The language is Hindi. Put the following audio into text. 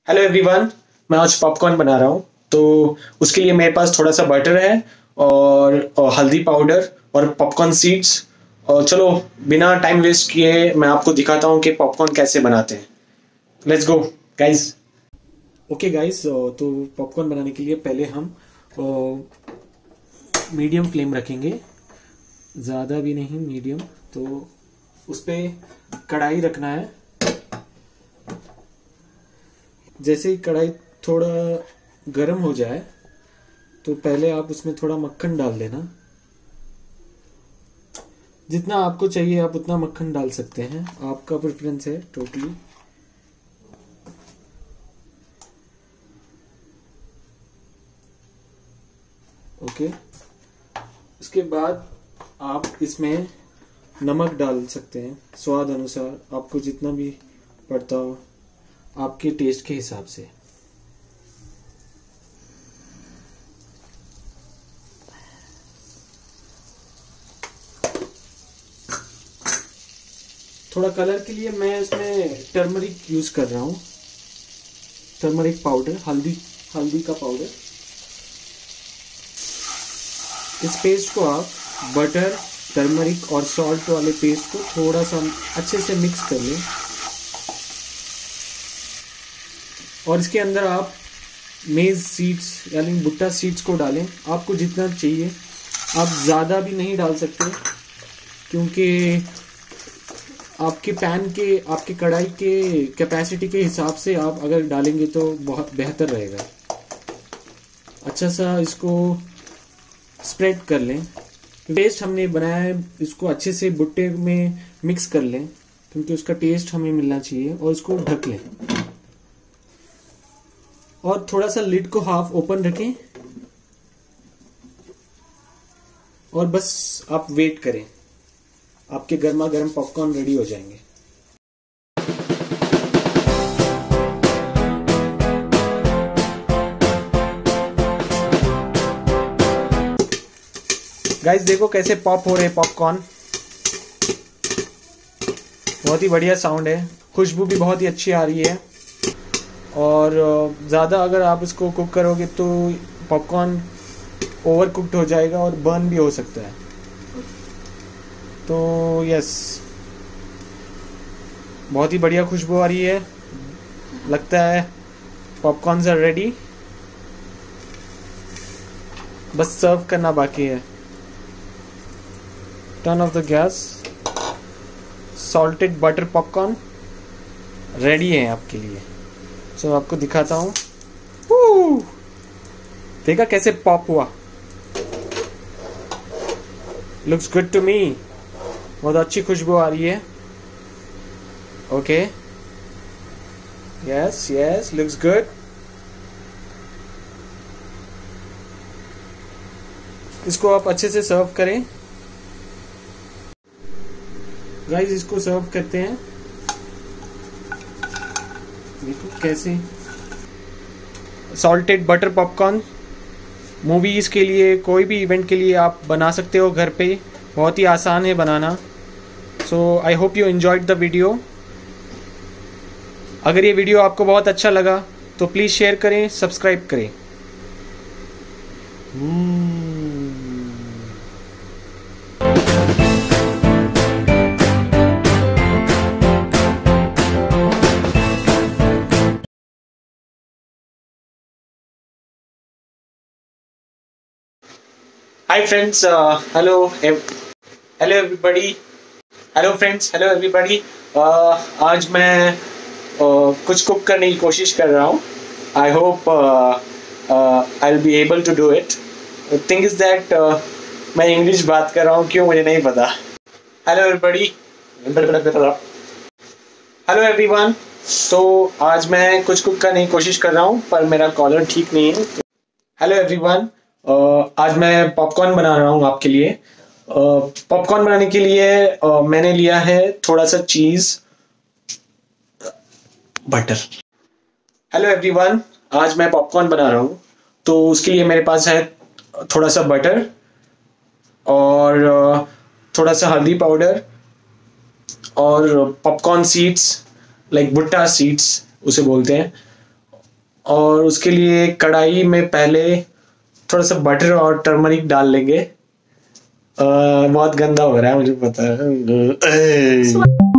हेलो एवरीवन, मैं आज पॉपकॉर्न बना रहा हूँ। तो उसके लिए मेरे पास थोड़ा सा बटर है और हल्दी पाउडर और पॉपकॉर्न सीड्स। और चलो बिना टाइम वेस्ट किए मैं आपको दिखाता हूँ कि पॉपकॉर्न कैसे बनाते हैं। Let's go guys. Okay guys, तो पॉपकॉर्न बनाने के लिए पहले हम मीडियम फ्लेम रखेंगे, ज़्यादा भी नहीं, मीडियम। तो उस पर कढ़ाई रखना है। जैसे ही कढ़ाई थोड़ा गर्म हो जाए तो पहले आप उसमें थोड़ा मक्खन डाल देना। जितना आपको चाहिए आप उतना मक्खन डाल सकते हैं, आपका प्रेफरेंस है टोटली। ओके, उसके बाद आप इसमें नमक डाल सकते हैं स्वाद अनुसार, आपको जितना भी पड़ता हो आपके टेस्ट के हिसाब से। थोड़ा कलर के लिए मैं इसमें टर्मरिक यूज कर रहा हूं, टर्मरिक पाउडर, हल्दी का पाउडर। इस पेस्ट को आप बटर, टर्मरिक और सॉल्ट वाले पेस्ट को थोड़ा सा अच्छे से मिक्स कर लें और इसके अंदर आप मेज सीड्स यानी भुट्टा सीड्स को डालें। आपको जितना चाहिए, आप ज़्यादा भी नहीं डाल सकते क्योंकि आपके पैन के, आपके कढ़ाई के कैपेसिटी के हिसाब से आप अगर डालेंगे तो बहुत बेहतर रहेगा। अच्छा सा इसको स्प्रेड कर लें। पेस्ट हमने बनाया है, इसको अच्छे से भुट्टे में मिक्स कर लें क्योंकि उसका टेस्ट हमें मिलना चाहिए, और इसको ढक लें और थोड़ा सा लिड को हाफ ओपन रखें और बस आप वेट करें, आपके गर्मा गर्म पॉपकॉर्न रेडी हो जाएंगे। गाइस देखो कैसे पॉप हो रहे हैं पॉपकॉर्न, बहुत ही बढ़िया साउंड है, खुशबू भी बहुत ही अच्छी आ रही है। और ज़्यादा अगर आप इसको कुक करोगे तो पॉपकॉर्न ओवर कुक्ड हो जाएगा और बर्न भी हो सकता है। तो यस, बहुत ही बढ़िया खुशबू आ रही है, लगता है पॉपकॉर्न्स आर रेडी, बस सर्व करना बाकी है। Turn off the gas. Salted butter popcorn ready है आपके लिए। सो आपको दिखाता हूँ, देखा कैसे पॉप हुआ, लुक्स गुड टू मी, बहुत अच्छी खुशबू आ रही है। Okay, yes yes, looks good. इसको आप अच्छे से सर्व करें गाइस, इसको सर्व करते हैं। देखो कैसे सॉल्टेड बटर पॉपकॉर्न मूवीज़ के लिए, कोई भी इवेंट के लिए आप बना सकते हो घर पे, बहुत ही आसान है बनाना। So I hope you enjoyed the video. अगर ये वीडियो आपको बहुत अच्छा लगा तो प्लीज़ शेयर करें, सब्सक्राइब करें। Hi friends, hello everybody, hello friends, hello everybody. आज मैं कुछ कुक करने की कोशिश कर रहा हूँ। I hope I will be able to do it. Thing is that मैं इंग्लिश बात कर रहा हूँ, क्यों मुझे नहीं पता। Hello everybody, hello everyone. तो आज मैं कुछ कुक करने की कोशिश कर रहा हूँ पर मेरा कॉलर ठीक नहीं है। हेलो एवरीवन, आज मैं पॉपकॉर्न बना रहा हूँ आपके लिए। पॉपकॉर्न बनाने के लिए मैंने लिया है थोड़ा सा चीज़, बटर। हेलो एवरीवन, आज मैं पॉपकॉर्न बना रहा हूँ तो उसके लिए मेरे पास है थोड़ा सा बटर और थोड़ा सा हल्दी पाउडर और पॉपकॉर्न सीड्स, लाइक भुट्टा सीड्स उसे बोलते हैं, और उसके लिए कढ़ाई में पहले थोड़ा सा बटर और टर्मरिक डाल लेंगे। बहुत गंदा हो रहा है मुझे पता है।